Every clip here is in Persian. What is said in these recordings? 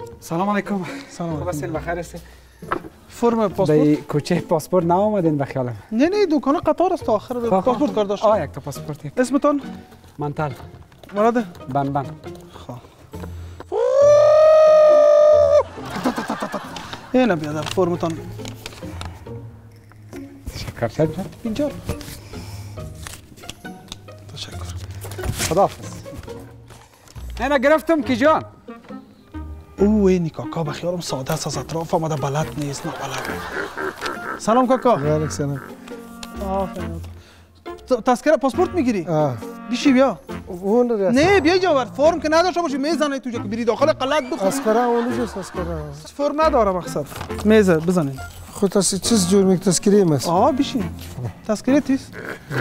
سلام علیکم. سلام خوب هستین؟ بخیر هستین؟ فرم پاسپورت به کوچه پاسپورت نآمدین بخیالم. نه دکان قطار است تا آخر پاسپورت کار داشت. یک تا پاسپورت یک. اسمتان؟ منتل. مراد؟ بن. خب. اینا بیادر فرمتان. شکر شد. اینجا. تشکر. خداحافظ. اینا گرفتم کی جان. این کاکا بخیالم ساده است، از اطراف آمده بلد نیست. نه بلد. سلام کاکا. وعلیکم سلام. تذکره پاسپورت میگیری؟ بیشی بیا. نه بیا اینجا فرم که نداشته باشی میزنه تو جا که بری داخل قلعت بخوری. تذکره اونجاست تذکره. فرم نداره مقصد. میزه بزنین. خود چیز جور میگه تذکره است. بیشین. تذکره تیست؟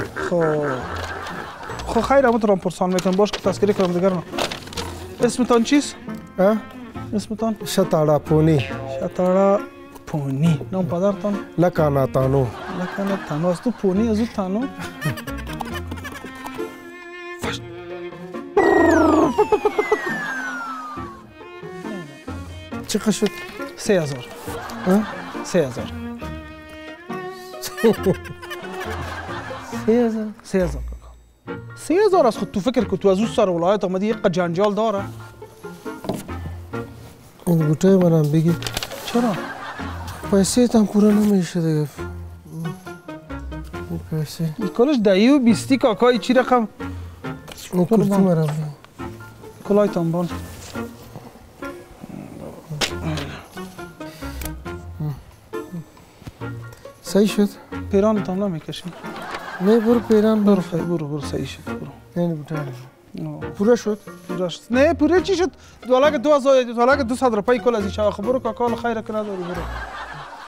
خب خیر همون رو پرسان میکنم باش که تذکره کنم دیگر نه. اسمتان چیست؟ اسمتان؟ شتاڑا پونی. شتاڑا پونی. نام پدرتان؟ لکانا تانو. لکانا تانو از تو پونی از تو تانو؟ چقدر شد؟ 3000. 3000. 3000 3000 از خود تو فکر که تو از اون سر ولایت آمدی یک جنجال داره. این بوته منم بگی. چرا؟ پیسه تام پورا نمیشه دیگه. پیسه. این کلش 10 و 20 کاکای چی رقم؟ این کلتی مرم. کلای تنبان. صحیح شد؟ پیران تام نمیکشیم. نه برو پیران برو صحیح شد برو. این بوته. پورا شد؟ نه پوره چی شد؟ 2200 روپای کل از این شو. خب برو کاکا خیر که نداری برو.